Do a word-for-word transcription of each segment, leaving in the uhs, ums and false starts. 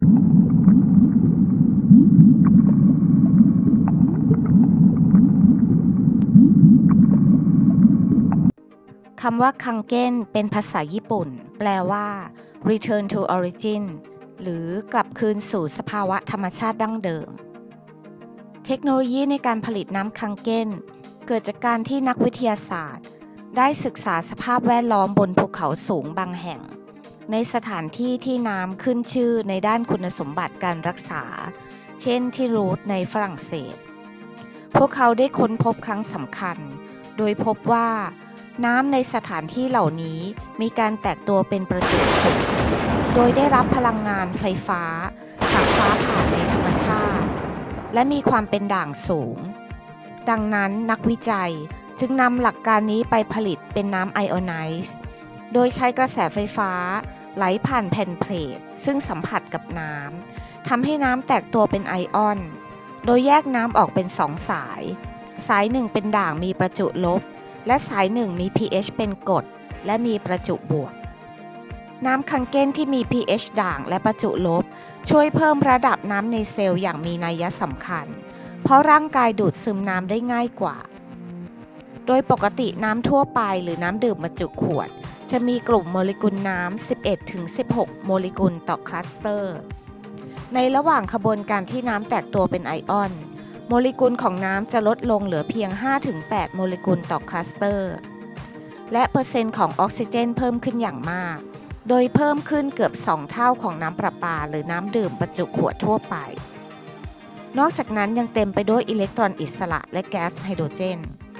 คำว่าคังเก้นเป็นภาษาญี่ปุ่นแปลว่า return to origin หรือกลับคืนสู่สภาวะธรรมชาติดั้งเดิมเทคโนโลยีในการผลิตน้ำคังเก้นเกิดจากการที่นักวิทยาศาสตร์ได้ศึกษาสภาพแวดล้อมบนภูเขาสูงบางแห่งในสถานที่ที่น้ำขึ้นชื่อในด้านคุณสมบัติการรักษาเช่นที่รูทในฝรั่งเศสพวกเขาได้ค้นพบครั้งสำคัญโดยพบว่าน้ำในสถานที่เหล่านี้มีการแตกตัวเป็นประจุผงโดยได้รับพลังงานไฟฟ้าจากฟ้าผ่าในธรรมชาติและมีความเป็นด่างสูงดังนั้นนักวิจัยจึงนำหลักการนี้ไปผลิตเป็นน้ำไอออนไนซ์โดยใช้กระแสไฟฟ้าไหลผ่านแผ่นเพลทซึ่งสัมผัสกับน้ำทำให้น้ำแตกตัวเป็นไอออนโดยแยกน้ำออกเป็นสองสายสายหนึ่งเป็นด่างมีประจุลบและสายหนึ่งมี pH เป็นกรดและมีประจุบวกน้ำคังเก้นที่มี pH ด่างและประจุลบช่วยเพิ่มระดับน้ำในเซลล์อย่างมีนัยสำคัญเพราะร่างกายดูดซึมน้ำได้ง่ายกว่าโดยปกติน้ำทั่วไปหรือน้ำดื่มบรรจุขวดจะมีกลุ่มโมเลกุลน้ำ สิบเอ็ดถึงสิบหก โมเลกุลต่อคลัสเตอร์ในระหว่างขบวนการที่น้ำแตกตัวเป็นไอออนโมเลกุลของน้ำจะลดลงเหลือเพียง ห้าถึงแปด โมเลกุลต่อคลัสเตอร์และเปอร์เซ็นต์ของออกซิเจนเพิ่มขึ้นอย่างมากโดยเพิ่มขึ้นเกือบสองเท่าของน้ำประปาหรือน้ำดื่มบรรจุขวดทั่วไปนอกจากนั้นยังเต็มไปด้วยอิเล็กตรอนอิสระและแก๊สไฮโดรเจน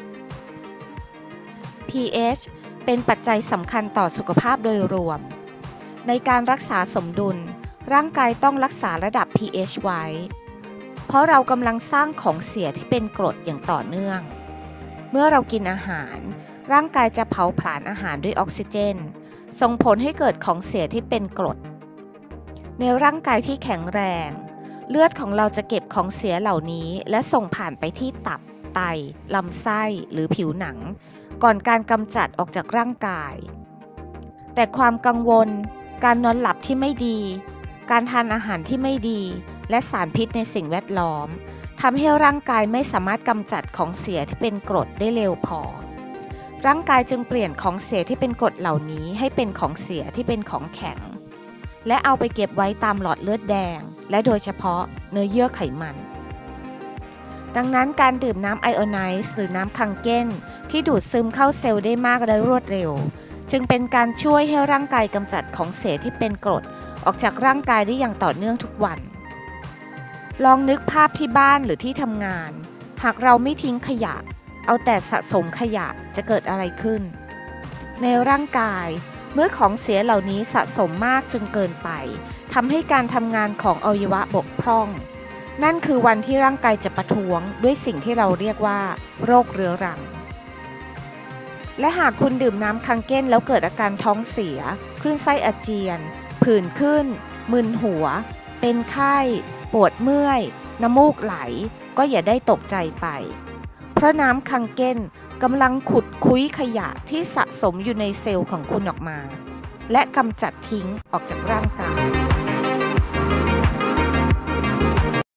pH เป็นปัจจัยสำคัญต่อสุขภาพโดยรวมในการรักษาสมดุลร่างกายต้องรักษาระดับ pH ไว้เพราะเรากำลังสร้างของเสียที่เป็นกรดอย่างต่อเนื่องเมื่อเรากินอาหารร่างกายจะเผาผลาญอาหารด้วยออกซิเจนส่งผลให้เกิดของเสียที่เป็นกรดในร่างกายที่แข็งแรงเลือดของเราจะเก็บของเสียเหล่านี้และส่งผ่านไปที่ตับไตลำไส้หรือผิวหนังก่อนการกำจัดออกจากร่างกายแต่ความกังวลการนอนหลับที่ไม่ดีการทานอาหารที่ไม่ดีและสารพิษในสิ่งแวดล้อมทำให้ร่างกายไม่สามารถกำจัดของเสียที่เป็นกรดได้เร็วพอร่างกายจึงเปลี่ยนของเสียที่เป็นกรดเหล่านี้ให้เป็นของเสียที่เป็นของแข็งและเอาไปเก็บไว้ตามหลอดเลือดแดงและโดยเฉพาะเนื้อเยื่อไขมันดังนั้นการดื่มน้ำไอออนไนซ์หรือน้ำคังเก้นที่ดูดซึมเข้าเซลล์ได้มากและรวดเร็วจึงเป็นการช่วยให้ร่างกายกำจัดของเสียที่เป็นกรดออกจากร่างกายได้อย่างต่อเนื่องทุกวันลองนึกภาพที่บ้านหรือที่ทำงานหากเราไม่ทิ้งขยะเอาแต่สะสมขยะจะเกิดอะไรขึ้นในร่างกายเมื่อของเสียเหล่านี้สะสมมากจนเกินไปทำให้การทำงานของอวัยวะบกพร่องนั่นคือวันที่ร่างกายจะประท้วงด้วยสิ่งที่เราเรียกว่าโรคเรื้อรังและหากคุณดื่มน้ำคังเก้นแล้วเกิดอาการท้องเสียคลื่นไส้อาเจียนผื่นขึ้นมึนหัวเป็นไข้ปวดเมื่อยน้ำมูกไหลก็อย่าได้ตกใจไปเพราะน้ำคังเก้นกำลังขุดคุ้ยขยะที่สะสมอยู่ในเซลล์ของคุณออกมาและกำจัดทิ้งออกจากร่างกาย